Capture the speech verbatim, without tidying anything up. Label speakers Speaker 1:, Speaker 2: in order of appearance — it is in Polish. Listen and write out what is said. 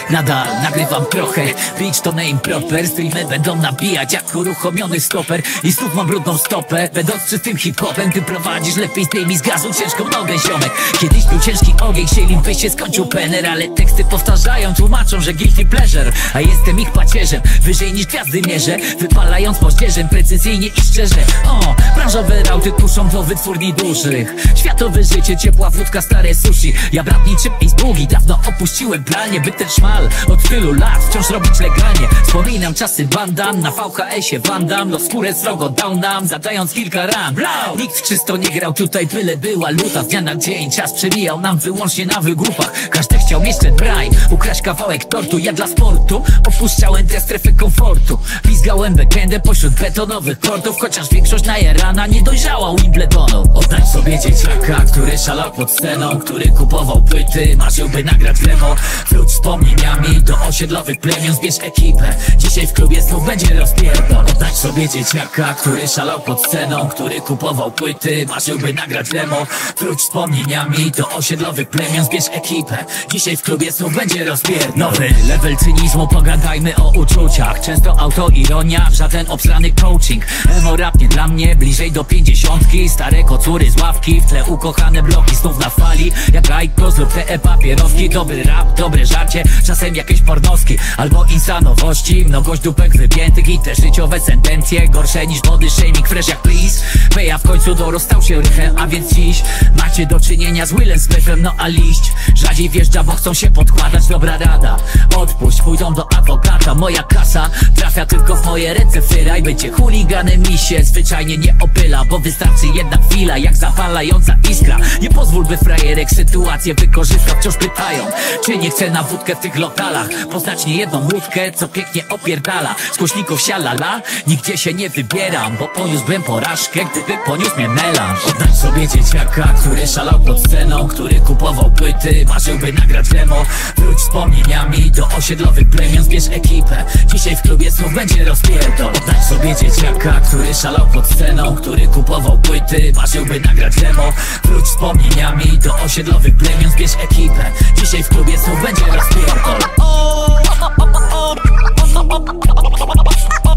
Speaker 1: nadal nagrywam trochę. Beach to name proper, streamy będą nabijać jak uruchomiony stoper. I znów mam brudną stopę, będąc czystym hip-hopem. Ty prowadzisz lepiej zdejmij z gazu ciężką nogę, ziomek. Kiedyś był ciężki ogień, chcieli by się skończył pener, ale teksty powtarzają, tłumaczą, że guilty pleasure. A jestem ich pacierzem, wyżej niż gwiazdy mierzę, wypalając moździerzem precyzyjnie i szczerze. O, branżowe rauty kuszą do wytwórni dużych. Światowe życie, ciepła wódka, stare sushi. Ja brat niczym Ace Boogie, dawno opuściłem planie, by ten szmal od tylu lat wciąż robić legalnie. Wspominam czasy bandam, na V H S-ie wandam, no skórę srogo downam, zadając kilka ran. Nikt czysto nie grał tutaj, byle była luta. Z dnia na dzień czas przebijał nam wyłącznie na wygłupach. Każdy chciał mieć ten braj, ukraść kawałek tortu. Ja dla sportu opuszczałem tę strefę komfortu. Pizgałem backendę pośród betonowych kortów, chociaż większość najarana nie dojrzała Wimbledonu. Oddać sobie dzieciaka, który szalał pod sceną, który kupował płyty, marzył by nagrać demo. Wróć wspomnieniami do osiedlowych plemion, zbierz ekipę, dzisiaj w klubie znów będzie rozpierdol. Oddać sobie dzieciaka, który szalał pod sceną, który kupował płyty, marzył by nagrać demo. Wróć wspomnieniami do osiedlowych plemion, zbierz ekipę, dzisiaj w klubie znów będzie rozpierdol. Nowy level cynizmu, pogadajmy o uczuciach. Często autoironia, żaden obsrany coaching. Emo rap nie dla mnie, bliżej do pięćdziesiątki. Stare kocury z ławki, w tle ukochane bloki znów na fali. Jak Aikos lub te e-papierowki. Dobry rap, dobre żarcie, czasem jakieś pornoski albo insanowości. Mnogość dupek wypiętych i te życiowe sentencje gorsze niż body shaming, fresh jak please. Peja w końcu dorostał się rychem, a więc dziś macie do czynienia z Willem Smythem. No a liść rzadziej wjeżdża, bo chcą się podkładać. Dobra rada, odpuść, pójdą do adwokata. Moja kasa trafia tylko w moje ręce, wtyraj. Bycie chuliganem mi się zwyczajnie nie opyla, bo wystarczy jedna chwila jak zapalająca iskra. Nie pozwól, by frajerek sytuację wykorzysta. Wciąż pytają, czy nie chcę na wódkę w tych lokalach poznać niejedną łódkę, co pięknie opierdala. Z głośników sialala, nigdzie się nie wybieram, bo poniósłbym porażkę, gdyby poniósł mnie melanż. Oddać sobie dzieciaka, który szalał pod sceną, który kupował płyty, marzył by nagrać demo. Wróć wspomnieniami do osiedlowych plemion, zbierz ekipę, dzisiaj w klubie znów będzie rozpierdol. Oddać sobie dzieciaka, który szalał pod sceną, który kupował płyty, marzył by nagrać demo. Wróć wspomnieniami do osiedlowych plemion, zbierz ekipę, dzisiaj w klubie znów będzie rozpierdol.